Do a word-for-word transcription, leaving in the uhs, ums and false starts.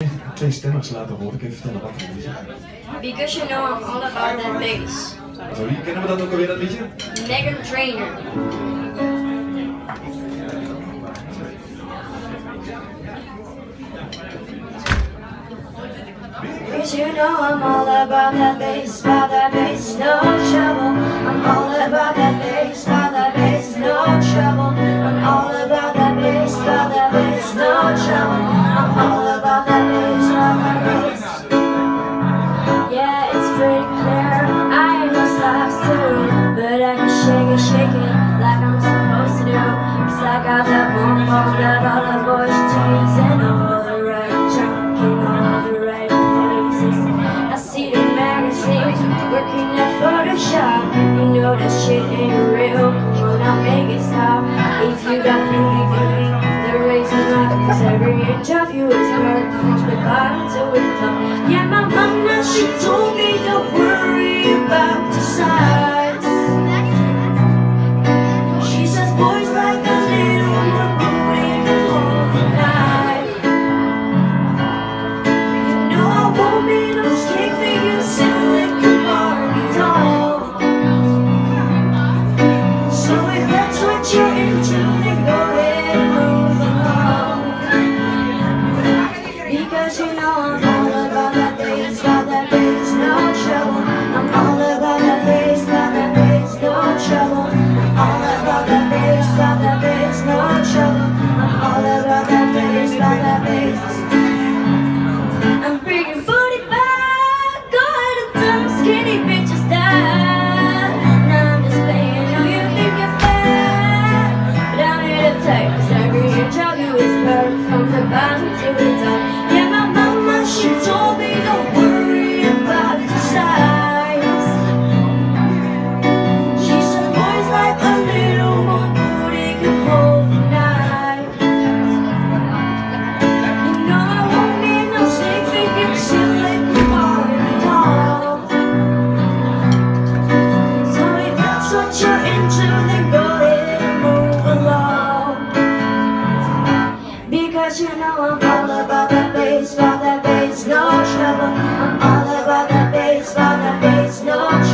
Twee stemmers laten horen, kun je vertellen wat voor liedje? Because you know I'm all about that bass. Sorry, kennen we dat ook alweer, dat liedje? Meghan Trainor. Because you know I'm all about that bass, about that bass, no trouble. I'm all about that bass, about that bass, no trouble. I'm all about that bass, about that bass, no trouble. I'm all about that bass, about that bass. Yeah, it's pretty clear, I ain't no size two, but I can shake it, shake it like I'm supposed to do. Cause I got that boom boom that all the boys tease, and all the right junk in all the right places. I see the magazines working at Photoshop. You know that shit ain't real, come on now make it stop. If you got beauty, beauty, the razor's not, cause every inch of you is perfect from the bottom to the top. Yeah, my mama, she told me don't worry about the size. She says boys like a little more booty than overnight. You know I won't be no stick figure silicon Barbie doll. So if that's what you're into, then go ahead and move along. Because you know I'm all about that bass, about that bass, no trouble. I'm all about that bass, about that bass, no trouble. I'm all about that bass, about that bass, no trouble. I'm all about that bass, about that bass. I'm bringing booty back, go ahead and tell them skinny bitches that. Now I'm just playing, know you think you're fat, but I'm here to tell you, cause every inch of you is perfect from the bottom to the top. Yeah, my mama, she told me don't worry about the size. She said boys like a little more booty can hold the night. You know I won't be no stick figure silicon Barbie doll. So if that's what you're into, then go ahead and move along. Because you know I'm all about that bass, about that bass, no trouble. I'm all about that bass, about that bass, no trouble.